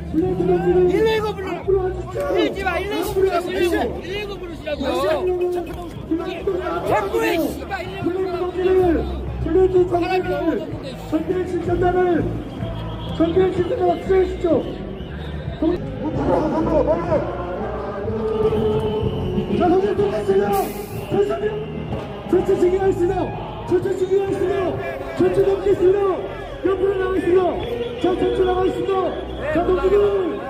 119 불러. 밀지 마. 119 불러. 119 부르시라고요. 정부에 씨발 119 불러. 전기를 실천단을 수행시켜. 자, 선생님 돕겠습니다. 전체 진행하겠습니다. 전체 돕겠습니다. 옆으로 나가겠습니다. 자, 전체 나가겠습니다. 자, 동기들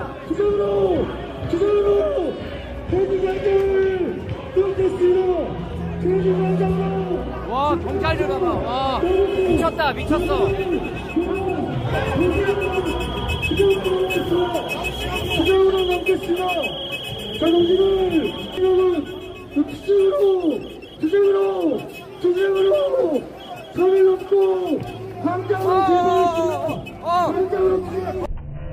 주장으로 대기장을 돕겠습니다. 대기장으로. 와, 경찰들 봐봐. 와, 미쳤다, 미쳤어. 주장으로 남겠습니다. 자, 동지들, 주장으로 선을 넘고 광장으로 제거했습니다. 광장으로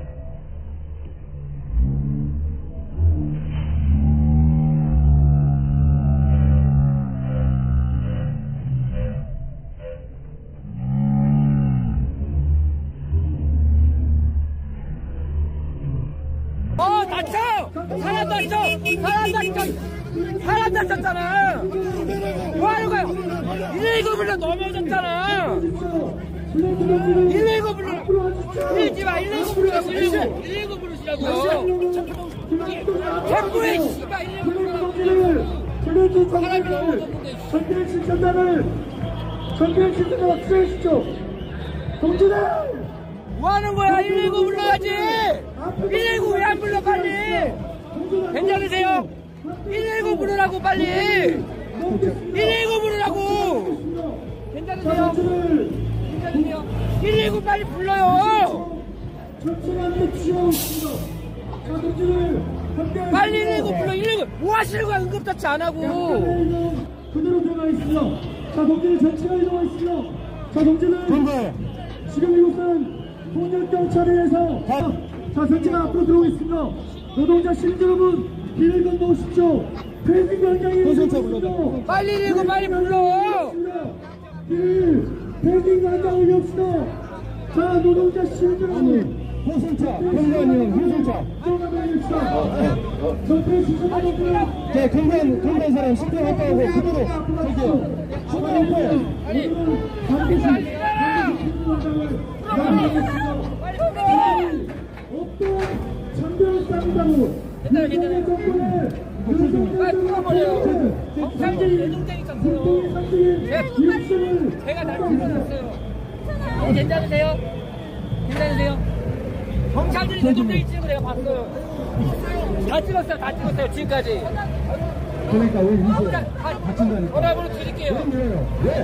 사람 다쳤잖아. 뭐 하는 거야? 119 불러. 넘어졌잖아. 119 불러. 밀지 마. 119 불러. 119 부르시라고요. 정부에 씨발 119 불러. 사람이 넘어졌는데. 전기를 실천단을 수행시켜. 동지들! 뭐 하는 거야? 119 불러야지. 119 왜 안 불러 빨리? 괜찮으세요? 119 부르라고 빨리. 119 부르라고. 괜찮으세요? 119 빨리 불러요. 빨리 119 불러. 119 뭐 하시는 거야? 응급처치 안 하고. 그대로 들어가 있습니다. 자, 동지들 전체가 이동하 있습니다. 자, 동지들 지금 이곳은 통일경찰에서 자, 전체가 앞으로 들어오겠습니다. 노동자 시민 여러분, 길을 건너오십시오. 퇴직 광장에 있습니다. 빨리 119 빨리 불러. 퇴직 광장을 엽시다. 자, 노동자 시민 여러분, 호승차, 호승차. 자, 경관 사람 심평 갔다 오고 그대로 저기요. 어떤 참견을 싸운다고. 괜찮아요. 빨리 풀어버려요. 경찰들이 내 동생 있었어요. 제가 날 불러놨어요. 괜찮으세요? 경찰들이 내 동생 찍은 거 내가 봤어요. 다 찍었어요. 지금까지. 그러니까 왜 이제 다친다니까. 전화번호 드릴게요. 왜?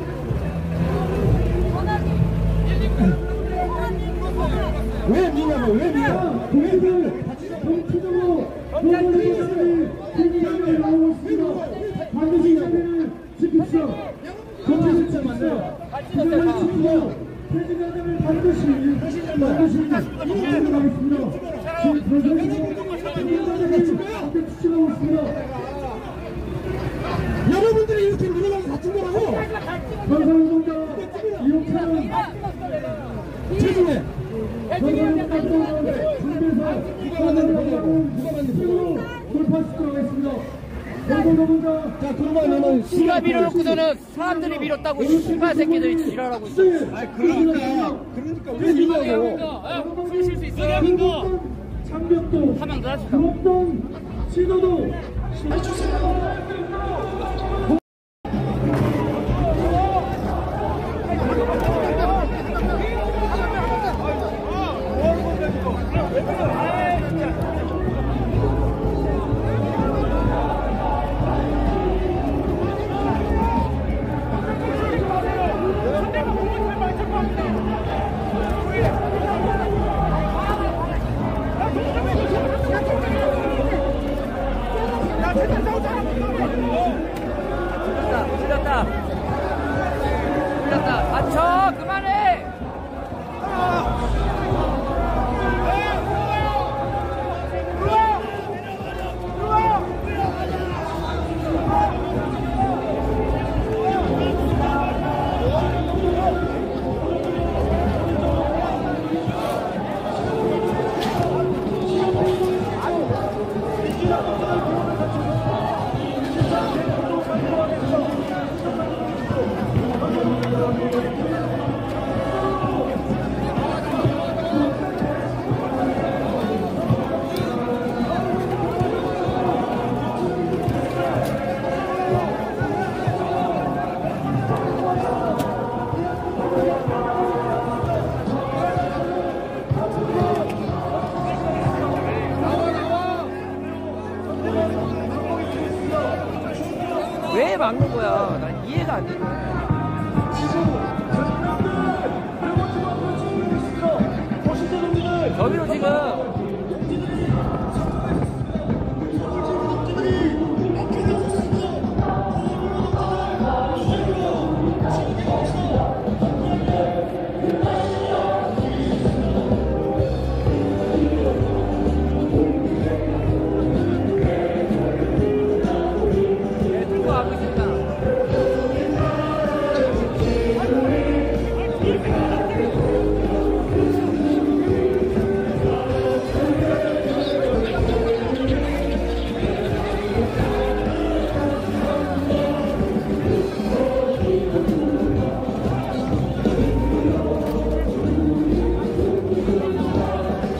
왜 미냐고, 왜 미냐? 동해들 정치적으로 노동자들이 대기장에 나오고 있습니다. 반드시 자리를 지킵시오. 정치를 지킵시오. 기자를 지키고 퇴직자들을 반드시 지키도록 하겠습니다. 지금 퇴직자들이 함께 추진하고 있습니다. 여러분들이 이렇게 밀어가서 다친 거라고. 방송노동자 이용차는 최중에 지가 밀어놓고서는 사람들이 밀었다고 씨발 새끼들이 지랄하고 있어. 그러니까 왜 밀냐고. 풀실 수 있어요? 참벽도 하면 더 하시다. 시도도 불렸다. 맞춰. 그만해. 막는 거야? 난 이해가 안 돼. 저기로 지금